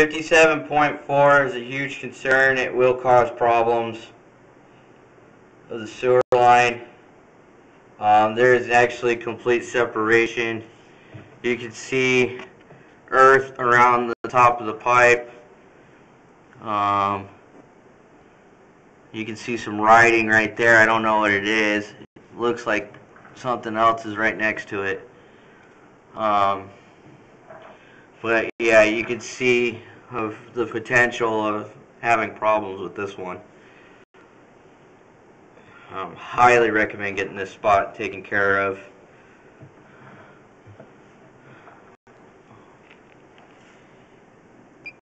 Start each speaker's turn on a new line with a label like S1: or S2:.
S1: 57.4 is a huge concern. It will cause problems of the sewer line. There is actually complete separation. You can see earth around the top of the pipe. You can see some writing right there. I don't know what it is. It looks like something else is right next to it. But yeah, you can see of the potential of having problems with this one. Highly recommend getting this spot taken care of.